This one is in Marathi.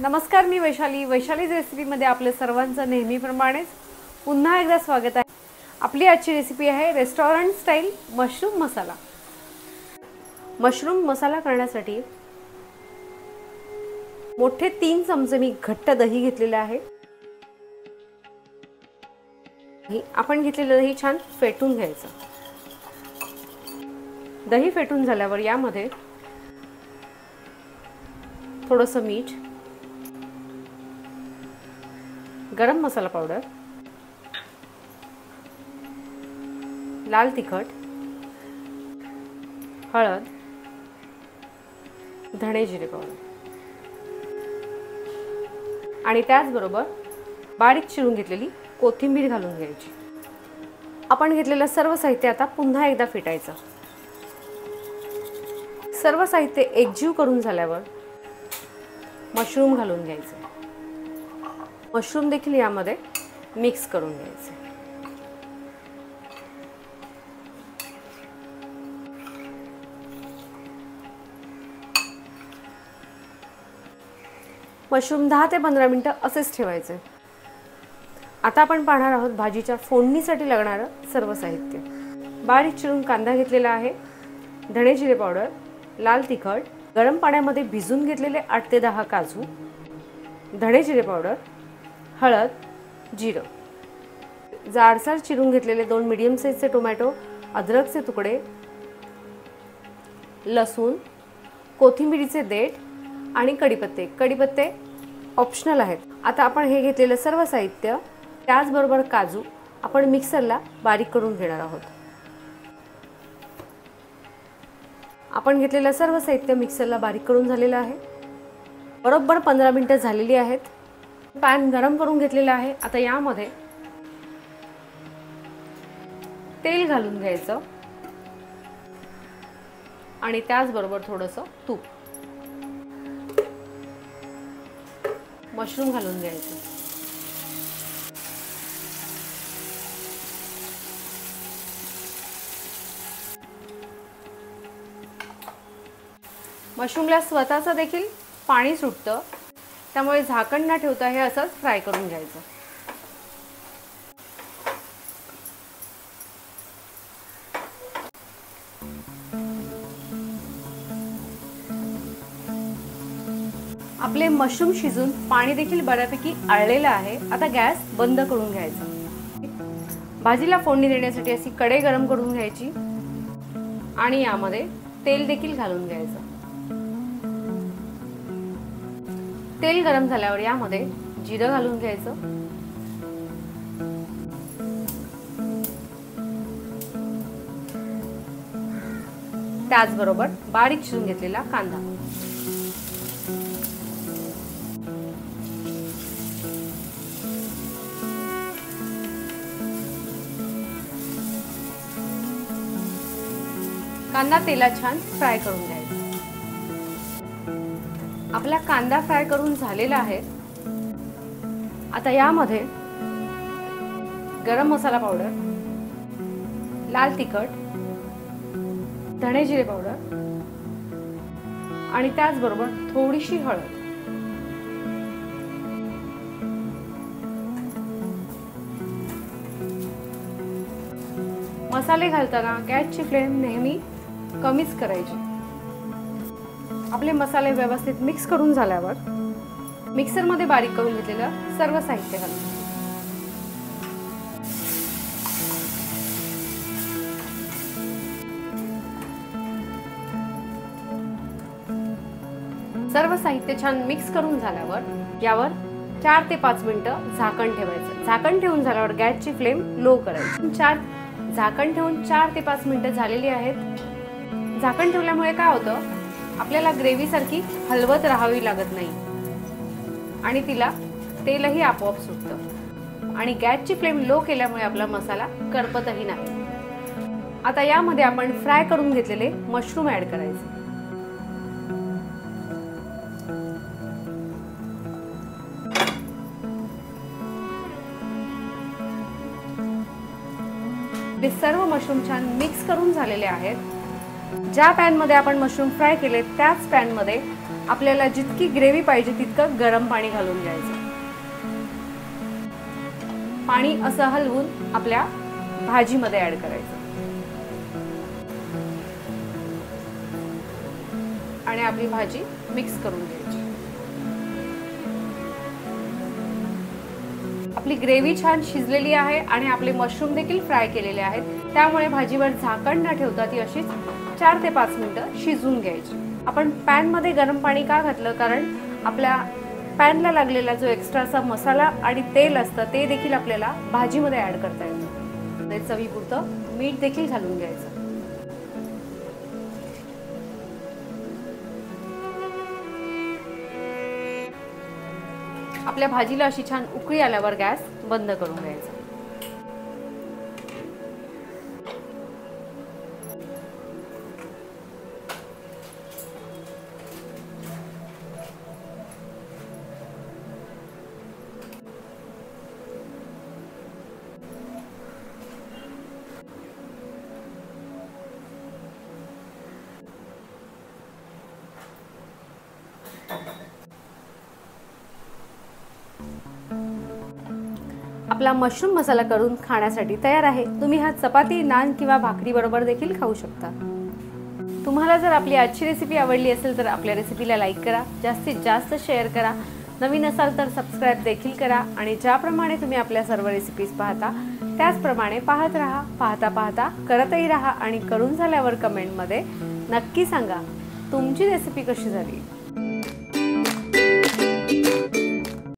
नमस्कार, मी वैशालीज रेसिपीमध्ये आपल्या सर्वांचं नेहमीप्रमाणेच पुन्हा एकदा स्वागत आहे। आपली आजची रेसिपी आहे restaurant style mushroom masala. Mushroom masala करण्यासाठी मोठे 3 चमचे मी घट्ट दही घेतलेले आहे। आपण घेतलेले दही छान फेटून घ्यायचं। दही फेटून झाल्यावर यामध्ये थोडंसं मीठ, गरम मसाला पावडर, लाल तिखट, हळद, धणे जिरे पावडर आणि त्याचबरोबर बारीक चिरून घेतलेली कोथिंबीर घालून घ्यायची। आपण घेतलेलं सर्व साहित्य आता पुन्हा एकदा फेटायचं। सर्व साहित्य एकजीव करून झाल्यावर मशरूम घालून घ्यायचे। मशरूम देखील यामध्ये मिक्स करून घ्यायचे। मशरूम 10 ते 15 मिनिटं असेच ठेवायचे। आता आपण पाहणार आहोत भाजीच्या फोडणीसाठी लागणारं सर्व साहित्य। बारीक चिरून कांदा घेतलेला आहे, धणे जिरे पावडर, लाल तिखट, गरम पाण्यामध्ये भिजून घेतलेले 8 ते 10 काजू, धणे जिरे पावडर, हळद, जिरं, जाडसर चिरून घेतलेले 2 मीडियम साइजचे टोमॅटो, अद्रकचे तुकडे, लसूण, कोथिंबीरीचे देठ आणि कढीपत्ते। कढीपत्ते ऑप्शनल आहेत। आता आपण हे घेतलेलं सर्व साहित्य त्याचबरोबर काजू आपण मिक्सरला बारीक करून घेणार आहोत। आपण घेतलेलं सर्व साहित्य मिक्सरला बारीक करून झालेलं आहे। बरोबर 15 मिनिटं झालेली आहेत। पॅन गरम करून घेतलेला आहे। आता यामध्ये तेल घालून घ्यायचं आणि त्याचबरोबर थोडंसं तूप, मशरूम घालून घ्यायचं। मशरूमला स्वतःचं देखील पाणी सुटतं, त्यामुळे झाकण न ठेवता हे असंच फ्राय करून घ्यायचं। आपले मशरूम शिजून पाणी देखील बऱ्यापैकी आळलेलं आहे। आता गॅस बंद करून घ्यायचा। भाजीला फोडणी देण्यासाठी अशी कढई गरम करून घ्यायची आणि यामध्ये तेल देखील घालून घ्यायचं। तेल गरम झाल्यावर यामध्ये जिरं घालून घ्यायचं, त्याचबरोबर बारीक चिरून घेतलेला कांदा, कांदा तेलात छान फ्राय करून घ्यायचा। आपला कांदा फ्राय करून झालेला आहे। आता यामध्ये गरम मसाला पावडर, लाल तिखट, धणे जिरे पावडर आणि त्याचबरोबर थोडीशी हळद, मसाले घालताना गॅसची फ्लेम नेहमी कमीच करायची। आपले मसाले व्यवस्थित मिक्स करून झाल्यावर मिक्सरमध्ये बारीक करून घेतलेलं सर्व साहित्य घालून सर्व साहित्य छान मिक्स करून झाल्यावर यावर 4 ते 5 मिनिटं झाकण ठेवायचं। झाकण ठेवून झाल्यावर गॅसची फ्लेम लो करायची। झाकण ठेवून 4 ते 5 मिनिटं झालेली आहेत। झाकण ठेवल्यामुळे काय होतं, आपल्याला ग्रेव्ही सारखी हलवत राहावी लागत नाही आणि तिला तेलही आपोआप सुटतं आणि गॅसची फ्लेम लो केल्यामुळे आपला मसाला करपतही नाही। आता यामध्ये आपण फ्राय करून घेतलेले मशरूम ऍड करायचे। हे सर्व मशरूम छान मिक्स करून झालेले आहेत। ज्या पॅन मध्ये आपण मशरूम फ्राय केले त्याच पॅन मध्ये आपल्याला जितकी ग्रेव्ही पाहिजे तितकं गरम पाणी घालून घ्यायचं। पाणी असं हलवून आपल्या भाजीमध्ये ऍड करायचं आणि आपली भाजी मिक्स करून घ्यायची। आपली ग्रेव्ही छान शिजलेली आहे आणि आपले मशरूम देखील फ्राय केलेले आहेत, त्यामुळे भाजीवर झाकण न ठेवता ती अशीच 4 ते 5 मिनिटं शिजवून घ्यायची। आपण पॅन मध्ये गरम पाणी का घातलं, कारण आपल्या पॅनला लागलेला जो एक्स्ट्राचा मसाला आणि तेल असतं ते देखील आपल्याला भाजीमध्ये ऍड करता येतं। ते चवीपुरतं मीठ देखील घालून घ्यायचं। आपल्या भाजीला अशी छान उकळी आल्यावर गॅस बंद करून घ्यायचा। आपला मशरूम मसाला करून खाण्यासाठी तयार आहे। तुम्ही हा चपाती, नान किंवा भाकरी बरोबर देखील खाऊ शकता। तुम्हाला जर आपली आजची रेसिपी आवडली असेल तर आपल्या रेसिपीला लाईक करा, जास्तीत जास्त शेअर करा, नवीन असाल तर सबस्क्राईब देखील करा आणि ज्याप्रमाणे तुम्ही आपल्या सर्व रेसिपीज पाहता त्याचप्रमाणे पाहत राहा। पाहता पाहता करतही राहा आणि करून झाल्यावर कमेंटमध्ये नक्की सांगा तुमची रेसिपी कशी झाली।